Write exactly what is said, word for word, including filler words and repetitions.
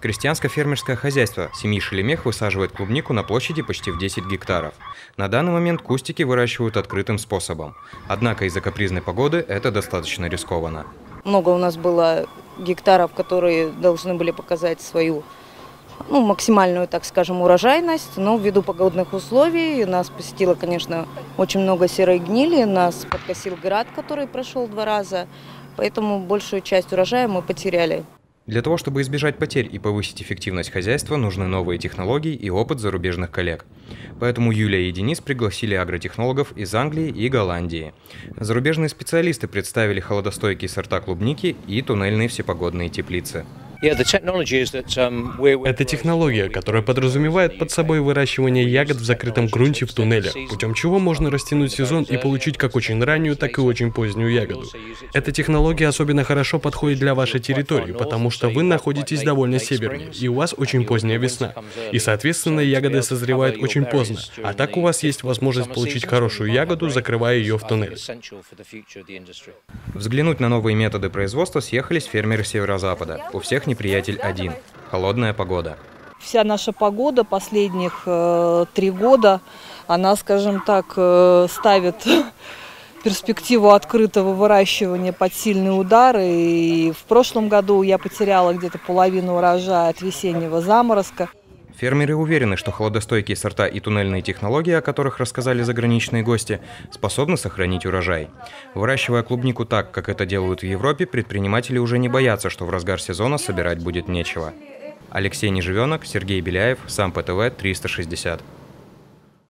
Крестьянско-фермерское хозяйство семьи Шелемех высаживает клубнику на площади почти в десять гектаров. На данный момент кустики выращивают открытым способом. Однако из-за капризной погоды это достаточно рискованно. Много у нас было гектаров, которые должны были показать свою ну, максимальную, так скажем, урожайность, но ввиду погодных условий нас посетило, конечно, очень много серой гнили, нас подкосил град, который прошел два раза, поэтому большую часть урожая мы потеряли. Для того, чтобы избежать потерь и повысить эффективность хозяйства, нужны новые технологии и опыт зарубежных коллег. Поэтому Юлия и Денис пригласили агротехнологов из Англии и Голландии. Зарубежные специалисты представили холодостойкие сорта клубники и туннельные всепогодные теплицы. Это технология, которая подразумевает под собой выращивание ягод в закрытом грунте в туннеле, путем чего можно растянуть сезон и получить как очень раннюю, так и очень позднюю ягоду. Эта технология особенно хорошо подходит для вашей территории, потому что вы находитесь довольно севернее, и у вас очень поздняя весна. И, соответственно, ягоды созревают очень поздно, а так у вас есть возможность получить хорошую ягоду, закрывая ее в туннеле. Взглянуть на новые методы производства съехались фермеры Северо-Запада. У всех неприятель один – холодная погода. Вся наша погода последних э, три года, она, скажем так, э, ставит перспективу открытого выращивания под сильные удары. И в прошлом году я потеряла где-то половину урожая от весеннего заморозка. Фермеры уверены, что холодостойкие сорта и туннельные технологии, о которых рассказали заграничные гости, способны сохранить урожай. Выращивая клубнику так, как это делают в Европе, предприниматели уже не боятся, что в разгар сезона собирать будет нечего. Алексей Неживенок, Сергей Беляев, СамПТВ триста шестьдесят.